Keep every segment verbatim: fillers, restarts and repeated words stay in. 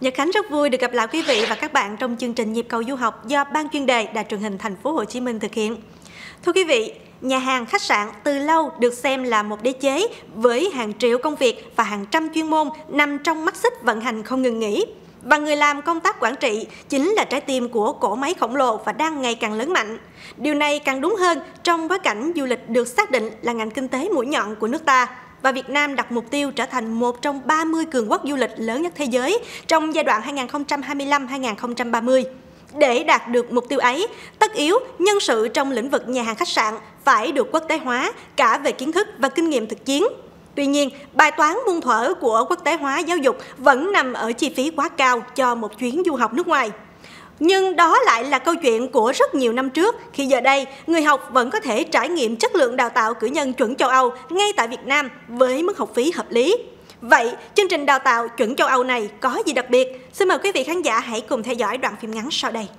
Nhật Khánh rất vui được gặp lại quý vị và các bạn trong chương trình Nhịp cầu du học do Ban chuyên đề Đài truyền hình Thành phố Hồ Chí Minh thực hiện. Thưa quý vị, nhà hàng, khách sạn từ lâu được xem là một đế chế với hàng triệu công việc và hàng trăm chuyên môn nằm trong mắt xích vận hành không ngừng nghỉ. Và người làm công tác quản trị chính là trái tim của cỗ máy khổng lồ và đang ngày càng lớn mạnh. Điều này càng đúng hơn trong bối cảnh du lịch được xác định là ngành kinh tế mũi nhọn của nước ta. Và Việt Nam đặt mục tiêu trở thành một trong ba mươi cường quốc du lịch lớn nhất thế giới trong giai đoạn hai nghìn không trăm hai mươi lăm đến hai nghìn không trăm ba mươi. Để đạt được mục tiêu ấy, tất yếu nhân sự trong lĩnh vực nhà hàng khách sạn phải được quốc tế hóa cả về kiến thức và kinh nghiệm thực chiến. Tuy nhiên, bài toán muôn thuở của quốc tế hóa giáo dục vẫn nằm ở chi phí quá cao cho một chuyến du học nước ngoài. Nhưng đó lại là câu chuyện của rất nhiều năm trước, khi giờ đây người học vẫn có thể trải nghiệm chất lượng đào tạo cử nhân chuẩn châu Âu ngay tại Việt Nam với mức học phí hợp lý. Vậy, chương trình đào tạo chuẩn châu Âu này có gì đặc biệt? Xin mời quý vị khán giả hãy cùng theo dõi đoạn phim ngắn sau đây.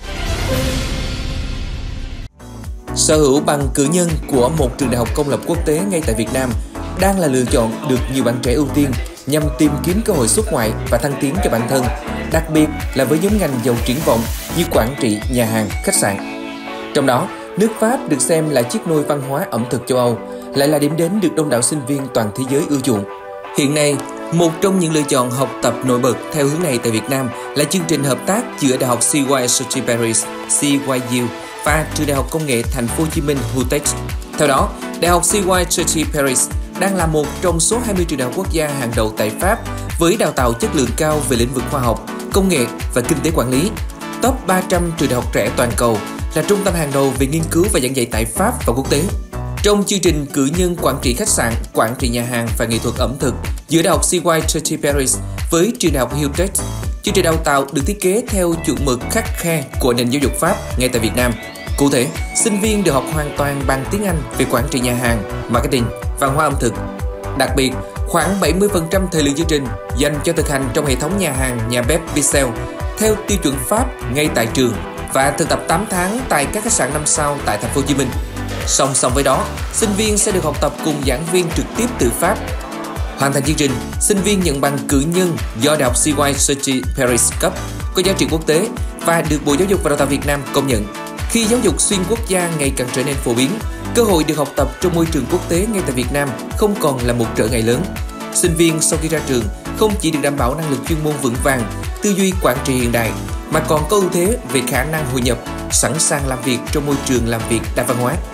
Sở hữu bằng cử nhân của một trường đại học công lập quốc tế ngay tại Việt Nam đang là lựa chọn được nhiều bạn trẻ ưu tiên nhằm tìm kiếm cơ hội xuất ngoại và thăng tiến cho bản thân, đặc biệt là với nhóm ngành giàu triển vọng như quản trị, nhà hàng, khách sạn. Trong đó, nước Pháp được xem là chiếc nôi văn hóa ẩm thực châu Âu, lại là điểm đến được đông đảo sinh viên toàn thế giới ưa chuộng. Hiện nay, một trong những lựa chọn học tập nổi bật theo hướng này tại Việt Nam là chương trình hợp tác giữa Đại học xê i Sochi Paris (C Y U) và Trường Đại học Công nghệ Thành phố Hồ Chí Minh (H U T E C). Theo đó, Đại học xê i Sochi Paris đang là một trong số hai mươi trường đại học quốc gia hàng đầu tại Pháp với đào tạo chất lượng cao về lĩnh vực khoa học, công nghệ và kinh tế quản lý. Top ba trăm trường đại học trẻ toàn cầu, là trung tâm hàng đầu về nghiên cứu và giảng dạy tại Pháp và quốc tế. Trong chương trình cử nhân quản trị khách sạn, quản trị nhà hàng và nghệ thuật ẩm thực giữa Đại học xê i Sochi Paris với trường đại học H U T E C, chương trình đào tạo được thiết kế theo chuẩn mực khắt khe của nền giáo dục Pháp ngay tại Việt Nam. Cụ thể, sinh viên được học hoàn toàn bằng tiếng Anh về quản trị nhà hàng, marketing, văn hóa ẩm thực. Đặc biệt, khoảng bảy mươi phần trăm thời lượng chương trình dành cho thực hành trong hệ thống nhà hàng, nhà bếp Michelin theo tiêu chuẩn Pháp ngay tại trường và thực tập tám tháng tại các khách sạn năm sao tại Thành phố Hồ Chí Minh. Song song với đó, sinh viên sẽ được học tập cùng giảng viên trực tiếp từ Pháp. Hoàn thành chương trình, sinh viên nhận bằng cử nhân do Đại học xê i Sochi Paris cấp, có giá trị quốc tế và được Bộ Giáo dục và Đào tạo Việt Nam công nhận. Khi giáo dục xuyên quốc gia ngày càng trở nên phổ biến, cơ hội được học tập trong môi trường quốc tế ngay tại Việt Nam không còn là một trở ngại lớn. Sinh viên sau khi ra trường không chỉ được đảm bảo năng lực chuyên môn vững vàng, tư duy quản trị hiện đại, mà còn có ưu thế về khả năng hội nhập, sẵn sàng làm việc trong môi trường làm việc đa văn hóa.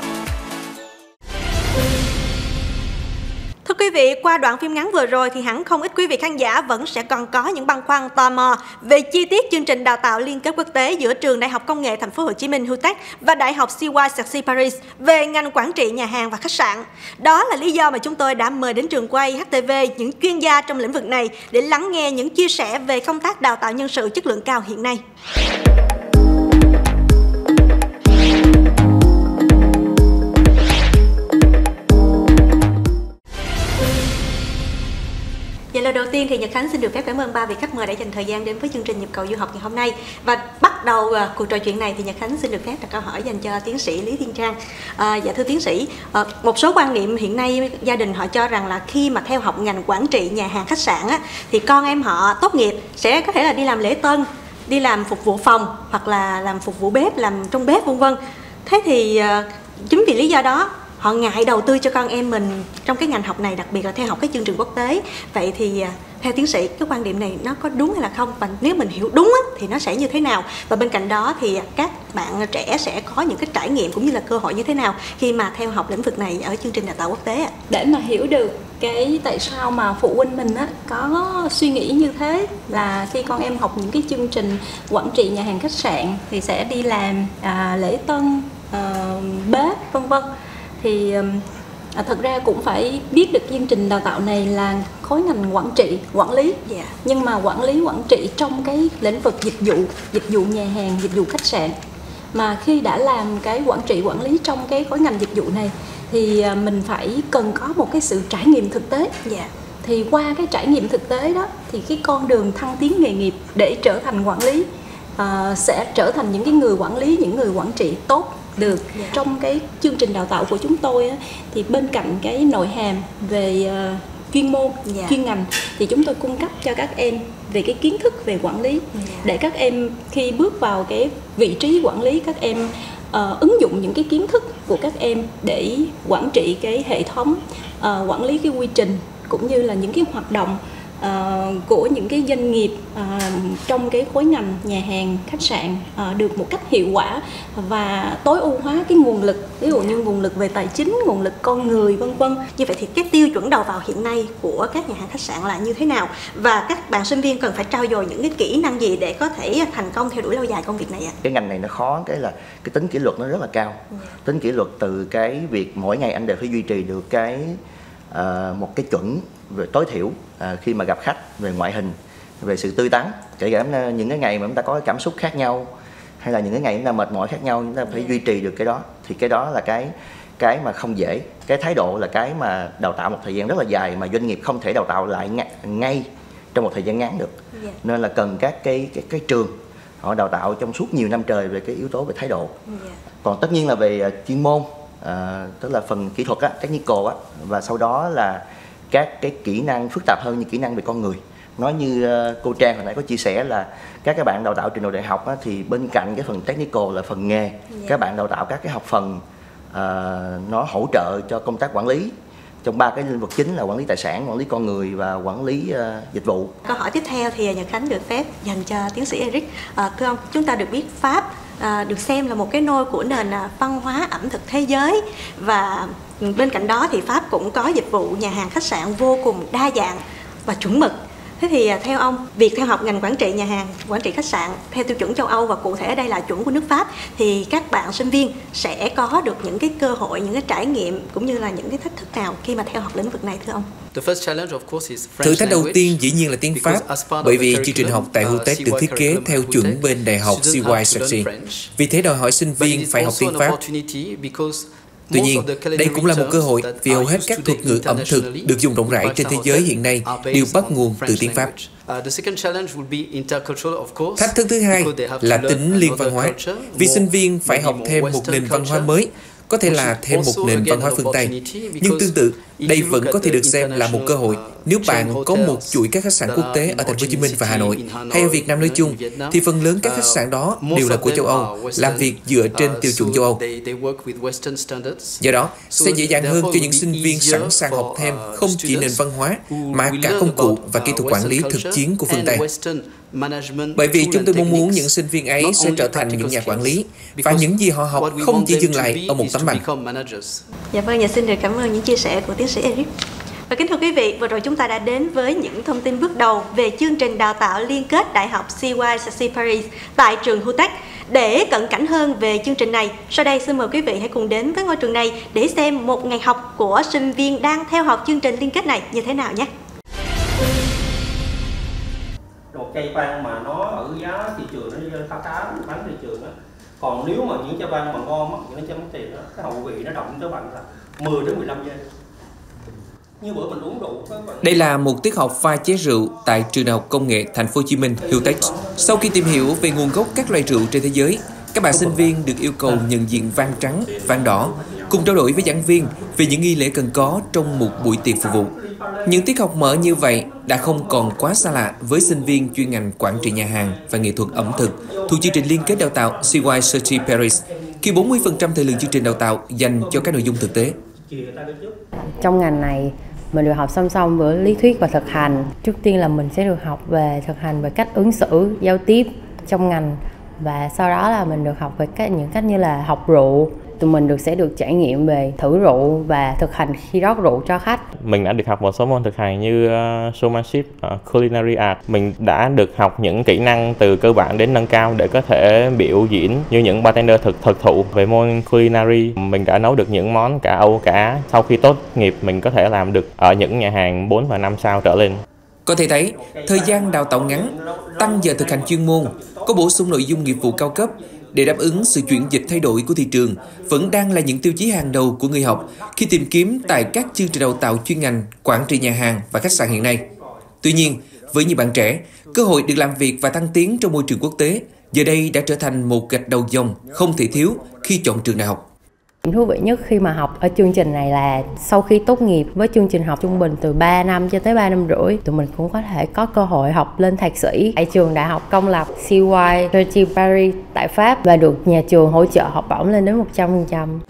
Thưa quý vị, qua đoạn phim ngắn vừa rồi thì hẳn không ít quý vị khán giả vẫn sẽ còn có những băn khoăn tò mò về chi tiết chương trình đào tạo liên kết quốc tế giữa Trường Đại học Công nghệ Thành phố Hồ Chí Minh (H U T E C) và Đại học xê i Sochi Paris về ngành quản trị nhà hàng và khách sạn. Đó là lý do mà chúng tôi đã mời đến trường quay hát tê vê những chuyên gia trong lĩnh vực này để lắng nghe những chia sẻ về công tác đào tạo nhân sự chất lượng cao hiện nay. Vậy là đầu tiên thì Nhật Khánh xin được phép cảm ơn ba vị khách mời đã dành thời gian đến với chương trình Nhịp cầu du học ngày hôm nay. Và bắt đầu uh, cuộc trò chuyện này thì Nhật Khánh xin được phép đặt câu hỏi dành cho tiến sĩ Lý Thiên Trang. À, dạ thưa tiến sĩ, uh, một số quan niệm hiện nay gia đình họ cho rằng là khi mà theo học ngành quản trị nhà hàng khách sạn á, thì con em họ tốt nghiệp sẽ có thể là đi làm lễ tân, đi làm phục vụ phòng hoặc là làm phục vụ bếp, làm trong bếp vân vân. Thế thì uh, chính vì lý do đó họ ngại đầu tư cho con em mình trong cái ngành học này, đặc biệt là theo học cái chương trình quốc tế. Vậy thì theo tiến sĩ, cái quan điểm này nó có đúng hay là không? Và nếu mình hiểu đúng á, thì nó sẽ như thế nào? Và bên cạnh đó thì các bạn trẻ sẽ có những cái trải nghiệm cũng như là cơ hội như thế nào khi mà theo học lĩnh vực này ở chương trình đào tạo quốc tế ạ? Để mà hiểu được cái tại sao mà phụ huynh mình á, có suy nghĩ như thế, là khi con em học những cái chương trình quản trị nhà hàng khách sạn thì sẽ đi làm à, lễ tân, à, bếp vân vân, thì à, thật ra cũng phải biết được chương trình đào tạo này là khối ngành quản trị, quản lý. Yeah. Nhưng mà quản lý, quản trị trong cái lĩnh vực dịch vụ, dịch vụ nhà hàng, dịch vụ khách sạn. Mà khi đã làm cái quản trị, quản lý trong cái khối ngành dịch vụ này thì mình phải cần có một cái sự trải nghiệm thực tế. Yeah. Thì qua cái trải nghiệm thực tế đó thì cái con đường thăng tiến nghề nghiệp để trở thành quản lý à, sẽ trở thành những cái người quản lý, những người quản trị tốt được. Yeah. Trong cái chương trình đào tạo của chúng tôi á, thì bên cạnh cái nội hàm về uh, chuyên môn, Yeah. chuyên ngành, thì chúng tôi cung cấp cho các em về cái kiến thức về quản lý, Yeah. để các em khi bước vào cái vị trí quản lý, các em uh, ứng dụng những cái kiến thức của các em để quản trị cái hệ thống, uh, quản lý cái quy trình cũng như là những cái hoạt động Uh, của những cái doanh nghiệp uh, trong cái khối ngành nhà hàng khách sạn uh, được một cách hiệu quả và tối ưu hóa cái nguồn lực, ví dụ như nguồn lực về tài chính, nguồn lực con người, vân vân. Như vậy thì cái tiêu chuẩn đầu vào hiện nay của các nhà hàng khách sạn là như thế nào, và các bạn sinh viên cần phải trau dồi những cái kỹ năng gì để có thể thành công theo đuổi lâu dài công việc này ạ? Cái ngành này nó khó cái là cái tính kỷ luật nó rất là cao. Yeah. Tính kỷ luật từ cái việc mỗi ngày anh đều phải duy trì được cái uh, một cái chuẩn về tối thiểu à, khi mà gặp khách, về ngoại hình, về sự tươi tắn, kể cả những cái ngày mà chúng ta có cái cảm xúc khác nhau hay là những cái ngày chúng ta mệt mỏi khác nhau, chúng ta phải duy trì được cái đó, thì cái đó là cái cái mà không dễ. Cái thái độ là cái mà đào tạo một thời gian rất là dài mà doanh nghiệp không thể đào tạo lại ngay trong một thời gian ngắn được. Yeah. Nên là cần các cái cái cái trường họ đào tạo trong suốt nhiều năm trời về cái yếu tố về thái độ. Yeah. Còn tất nhiên là về chuyên môn, à, tức là phần kỹ thuật á, technical á, và sau đó là các cái kỹ năng phức tạp hơn như kỹ năng về con người. Nói như uh, cô Trang hồi nãy có chia sẻ là các các bạn đào tạo trình độ đại học á, thì bên cạnh cái phần technical là phần nghề, yeah. các bạn đào tạo các cái học phần uh, nó hỗ trợ cho công tác quản lý trong ba cái lĩnh vực chính là quản lý tài sản, quản lý con người và quản lý uh, dịch vụ. Câu hỏi tiếp theo thì Nhật Khánh được phép dành cho tiến sĩ Eric. À, thưa ông, chúng ta được biết Pháp à, được xem là một cái nôi của nền văn hóa ẩm thực thế giới, và bên cạnh đó thì Pháp cũng có dịch vụ nhà hàng khách sạn vô cùng đa dạng và chuẩn mực. Thế thì theo ông, việc theo học ngành quản trị nhà hàng, quản trị khách sạn theo tiêu chuẩn châu Âu và cụ thể ở đây là chuẩn của nước Pháp, thì các bạn sinh viên sẽ có được những cái cơ hội, những cái trải nghiệm cũng như là những cái thách thức nào khi mà theo học lĩnh vực này thưa ông? Thử thách đầu tiên dĩ nhiên là tiếng Pháp, bởi vì chương trình học tại HUTEC được thiết kế theo chuẩn bên Đại học xê y Sachet. Vì thế đòi hỏi sinh viên phải học tiếng Pháp. Tuy nhiên, đây cũng là một cơ hội vì hầu hết các thuật ngữ ẩm thực được dùng rộng rãi trên thế giới hiện nay đều bắt nguồn từ tiếng Pháp. Thách thức thứ hai là tính liên văn hóa, vì sinh viên phải học thêm một nền văn hóa mới, có thể là thêm một nền văn hóa phương Tây. Nhưng tương tự, đây vẫn có thể được xem là một cơ hội nếu bạn có một chuỗi các khách sạn quốc tế ở thành phố Hồ Chí Minh và Hà Nội hay ở Việt Nam nói chung, thì phần lớn các khách sạn đó đều là của châu Âu, làm việc dựa trên tiêu chuẩn châu Âu. Do đó, sẽ dễ dàng hơn cho những sinh viên sẵn sàng học thêm không chỉ nền văn hóa mà cả công cụ và kỹ thuật quản lý thực chiến của phương Tây. Bởi vì chúng tôi mong muốn những sinh viên ấy sẽ trở thành những nhà quản lý, và những gì họ học không chỉ dừng lại ở một tấm bằng. Dạ vâng, dạ xin được cảm ơn những chia sẻ của tiến sĩ Eric. Và kính thưa quý vị, vừa rồi chúng ta đã đến với những thông tin bước đầu về chương trình đào tạo liên kết Đại học xê y Sachet Paris tại trường HUTEC. Để cận cảnh hơn về chương trình này, sau đây xin mời quý vị hãy cùng đến với ngôi trường này để xem một ngày học của sinh viên đang theo học chương trình liên kết này như thế nào nhé. Một cây vang mà nó ở giá thị trường nó khá khá bán thị trường đó. Còn nếu mà những cây vang mà ngon á, nó chấm tiền đó, cái hậu vị nó động cho bạn là mười đến mười lăm giây. Như bữa mình uống rượu. Đây là một tiết học pha chế rượu tại trường Đại học Công nghệ Thành phố Hồ Chí Minh HUTEC. Sau khi tìm hiểu về nguồn gốc các loại rượu trên thế giới, các bạn sinh viên được yêu cầu nhận diện vang trắng, vang đỏ, cùng trao đổi với giảng viên về những nghi lễ cần có trong một buổi tiệc phục vụ. Những tiết học mở như vậy đã không còn quá xa lạ với sinh viên chuyên ngành quản trị nhà hàng và nghệ thuật ẩm thực thuộc chương trình liên kết đào tạo xê y Sachet Paris, khi bốn mươi phần trăm thời lượng chương trình đào tạo dành cho các nội dung thực tế. Trong ngành này, mình được học song song với lý thuyết và thực hành. Trước tiên là mình sẽ được học về thực hành về cách ứng xử, giao tiếp trong ngành, và sau đó là mình được học về các những cách như là học rượu. Tụi mình được sẽ được trải nghiệm về thử rượu và thực hành khi rót rượu cho khách. Mình đã được học một số môn thực hành như uh, showmanship, uh, culinary art. Mình đã được học những kỹ năng từ cơ bản đến nâng cao để có thể biểu diễn như những bartender thực thực thụ. Về môn culinary, mình đã nấu được những món cả Âu cả Á. Sau khi tốt nghiệp, mình có thể làm được ở những nhà hàng bốn và năm sao trở lên. Có thể thấy, thời gian đào tạo ngắn, tăng giờ thực hành chuyên môn, có bổ sung nội dung nghiệp vụ cao cấp để đáp ứng sự chuyển dịch thay đổi của thị trường vẫn đang là những tiêu chí hàng đầu của người học khi tìm kiếm tại các chương trình đào tạo chuyên ngành quản trị nhà hàng và khách sạn hiện nay. Tuy nhiên, với nhiều bạn trẻ, cơ hội được làm việc và thăng tiến trong môi trường quốc tế giờ đây đã trở thành một gạch đầu dòng không thể thiếu khi chọn trường đại học. Điểm thú vị nhất khi mà học ở chương trình này là sau khi tốt nghiệp với chương trình học trung bình từ ba năm cho tới ba năm rưỡi, tụi mình cũng có thể có cơ hội học lên thạc sĩ tại trường đại học công lập xê y Cergy Paris tại Pháp và được nhà trường hỗ trợ học bổng lên đến một trăm phần trăm.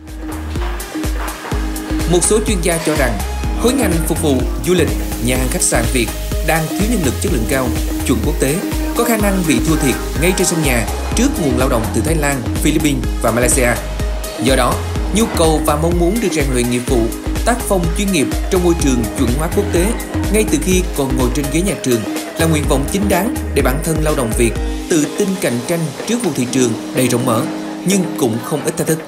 Một số chuyên gia cho rằng khối ngành phục vụ du lịch, nhà hàng khách sạn Việt đang thiếu nhân lực chất lượng cao, chuẩn quốc tế, có khả năng bị thua thiệt ngay trên sân nhà trước nguồn lao động từ Thái Lan, Philippines và Malaysia. Do đó, nhu cầu và mong muốn được rèn luyện nghiệp vụ, tác phong chuyên nghiệp trong môi trường chuẩn hóa quốc tế ngay từ khi còn ngồi trên ghế nhà trường là nguyện vọng chính đáng để bản thân lao động Việt tự tin cạnh tranh trước một thị trường đầy rộng mở nhưng cũng không ít thách thức.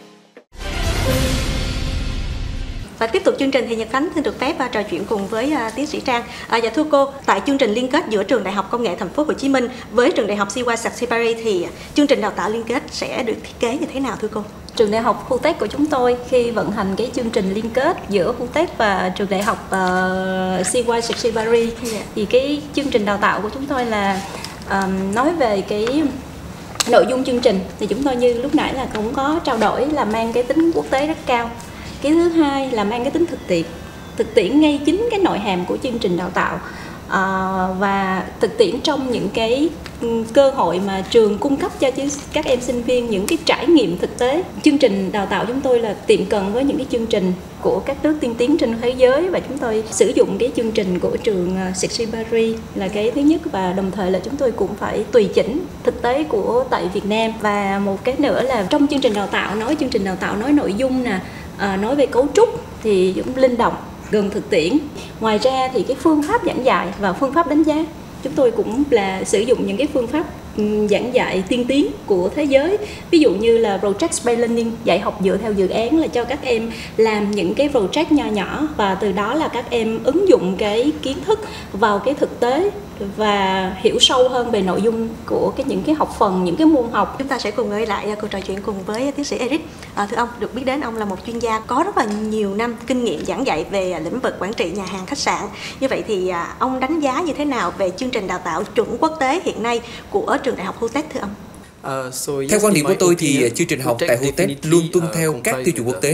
Và tiếp tục chương trình thì Nhật Khánh xin được phép uh, trò chuyện cùng với uh, tiến sĩ Trang. Uh, dạ thưa cô, tại chương trình liên kết giữa trường Đại học Công nghệ Thành phố Hồ Chí Minh với trường Đại học xê y Cergy Paris thì chương trình đào tạo liên kết sẽ được thiết kế như thế nào thưa cô? Trường đại học HUTEC của chúng tôi khi vận hành cái chương trình liên kết giữa HUTEC và trường đại học uh, xê y Cergy Paris yeah. thì cái chương trình đào tạo của chúng tôi là um, nói về cái nội dung chương trình thì chúng tôi như lúc nãy là cũng có trao đổi là mang cái tính quốc tế rất cao. Cái thứ hai là mang cái tính thực tiễn, thực tiễn ngay chính cái nội hàm của chương trình đào tạo à, và thực tiễn trong những cái cơ hội mà trường cung cấp cho các em sinh viên những cái trải nghiệm thực tế. Chương trình đào tạo chúng tôi là tiệm cận với những cái chương trình của các nước tiên tiến trên thế giới và chúng tôi sử dụng cái chương trình của trường Cergy Paris là cái thứ nhất, và đồng thời là chúng tôi cũng phải tùy chỉnh thực tế của tại Việt Nam. Và một cái nữa là trong chương trình đào tạo, nói chương trình đào tạo nói nội dung nè, À, nói về cấu trúc thì cũng linh động, gần thực tiễn. Ngoài ra thì cái phương pháp giảng dạy và phương pháp đánh giá chúng tôi cũng là sử dụng những cái phương pháp um, giảng dạy tiên tiến của thế giới. Ví dụ như là Project Based Learning, dạy học dựa theo dự án, là cho các em làm những cái project nho nhỏ và từ đó là các em ứng dụng cái kiến thức vào cái thực tế và hiểu sâu hơn về nội dung của cái những cái học phần, những cái môn học. Chúng ta sẽ cùng ngồi lại cuộc trò chuyện cùng với tiến sĩ Eric. À, thưa ông, được biết đến ông là một chuyên gia có rất là nhiều năm kinh nghiệm giảng dạy về lĩnh vực quản trị nhà hàng khách sạn. Như vậy thì à, ông đánh giá như thế nào về chương trình đào tạo chuẩn quốc tế hiện nay của trường Đại học HUTEC thưa ông? Uh, so yes, theo quan điểm của tôi thì chương trình học tại HUTEC luôn tuân theo các tiêu chuẩn quốc tế.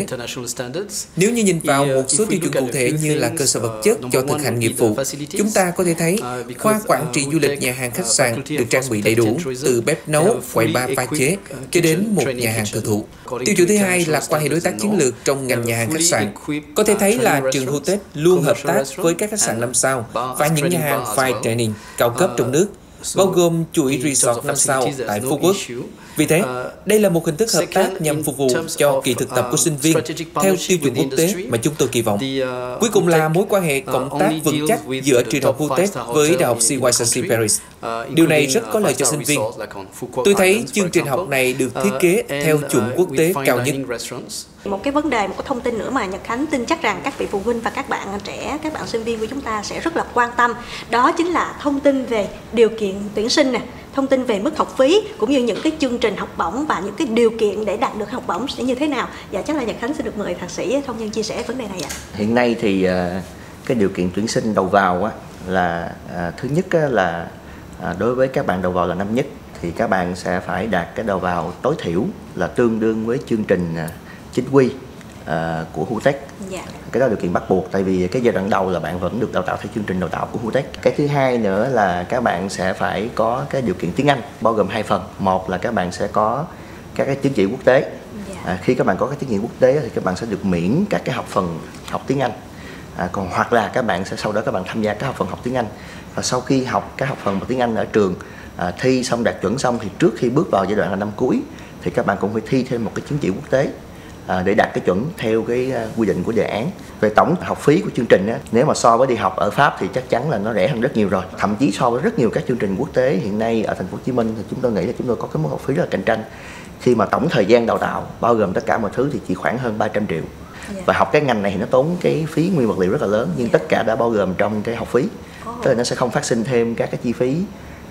Nếu như nhìn vào một số tiêu chuẩn cụ thể như là cơ sở vật chất cho thực hành nghiệp vụ, chúng ta có thể thấy khoa quản trị du lịch nhà hàng khách sạn được trang bị đầy đủ, từ bếp nấu, quầy bar pha chế cho đến một nhà hàng thờ thụ. Tiêu chuẩn thứ hai là quan hệ đối tác chiến lược trong ngành nhà hàng khách sạn. Có thể thấy là trường HUTEC luôn hợp tác với các khách sạn năm sao và những nhà hàng fine dining cao cấp trong nước, bao gồm chuỗi resort năm sao tại Phú Quốc. Vì thế, đây là một hình thức hợp tác nhằm phục vụ cho kỳ thực tập của sinh viên theo tiêu chuẩn quốc tế mà chúng tôi kỳ vọng. Cuối cùng là mối quan hệ cộng tác vững chắc giữa trường học HUTEC với Đại học xê y Cergy Paris. Điều này rất có lợi cho sinh viên. Tôi thấy chương trình học này được thiết kế theo chuẩn quốc tế cao nhất. Một cái vấn đề, một cái thông tin nữa mà Nhật Khánh tin chắc rằng các vị phụ huynh và các bạn trẻ, các bạn sinh viên của chúng ta sẽ rất là quan tâm. Đó chính là thông tin về điều kiện tuyển sinh nè, thông tin về mức học phí cũng như những cái chương trình học bổng và những cái điều kiện để đạt được học bổng sẽ như thế nào. Dạ chắc là Nhật Khánh sẽ được mời thạc sĩ Thông Nhân chia sẻ vấn đề này ạ. Hiện nay thì cái điều kiện tuyển sinh đầu vào á, là thứ nhất là đối với các bạn đầu vào là năm nhất thì các bạn sẽ phải đạt cái đầu vào tối thiểu là tương đương với chương trình chính quy uh, của HUTEC. Yeah. Cái đó là điều kiện bắt buộc, tại vì cái giai đoạn đầu là bạn vẫn được đào tạo theo chương trình đào tạo của HUTEC. Cái thứ hai nữa là các bạn sẽ phải có cái điều kiện tiếng Anh bao gồm hai phần. Một là các bạn sẽ có các cái chứng chỉ quốc tế. Yeah. À, khi các bạn có cái chứng chỉ quốc tế thì các bạn sẽ được miễn các cái học phần học tiếng Anh. À, còn hoặc là các bạn sẽ sau đó các bạn tham gia các học phần học tiếng Anh. Và sau khi học các học phần tiếng Anh ở trường, à, thi xong đạt chuẩn xong thì trước khi bước vào giai đoạn là năm cuối thì các bạn cũng phải thi thêm một cái chứng chỉ quốc tế à, để đạt cái chuẩn theo cái uh, quy định của đề án. Về tổng học phí của chương trình á, nếu mà so với đi học ở Pháp thì chắc chắn là nó rẻ hơn rất nhiều rồi. Thậm chí so với rất nhiều các chương trình quốc tế hiện nay ở thành phố Hồ Chí Minh thì chúng tôi nghĩ là chúng tôi có cái mức học phí rất là cạnh tranh. Khi mà tổng thời gian đào tạo bao gồm tất cả mọi thứ thì chỉ khoảng hơn ba trăm triệu. Yeah. Và học cái ngành này thì nó tốn cái phí nguyên vật liệu rất là lớn, nhưng yeah. tất cả đã bao gồm trong cái học phí. Oh. Tức là nó sẽ không phát sinh thêm các cái chi phí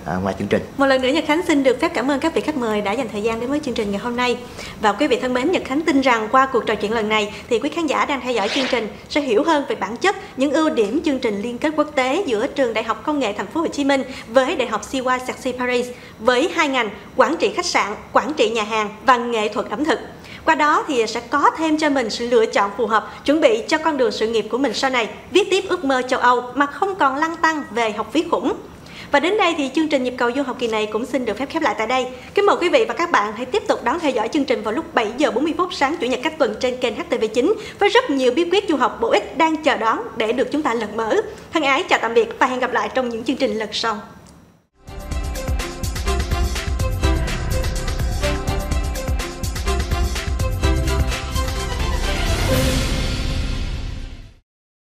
à, ngoài chương trình. Một lần nữa Nhật Khánh xin được phép cảm ơn các vị khách mời đã dành thời gian đến với chương trình ngày hôm nay. Và quý vị thân mến, Nhật Khánh tin rằng qua cuộc trò chuyện lần này thì quý khán giả đang theo dõi chương trình sẽ hiểu hơn về bản chất, những ưu điểm chương trình liên kết quốc tế giữa Trường Đại học Công nghệ Thành phố Hồ Chí Minh với Đại học xê i Cerci Paris với hai ngành quản trị khách sạn, quản trị nhà hàng và nghệ thuật ẩm thực. Qua đó thì sẽ có thêm cho mình sự lựa chọn phù hợp, chuẩn bị cho con đường sự nghiệp của mình sau này, viết tiếp ước mơ châu Âu mà không còn lăn tăn về học phí khủng. Và đến đây thì chương trình Nhịp cầu du học kỳ này cũng xin được phép khép lại tại đây. Kính mời quý vị và các bạn hãy tiếp tục đón theo dõi chương trình vào lúc bảy giờ bốn mươi phút sáng Chủ nhật cách tuần trên kênh hát tê vê chín với rất nhiều bí quyết du học bổ ích đang chờ đón để được chúng ta lật mở. Thân ái chào tạm biệt và hẹn gặp lại trong những chương trình lần sau.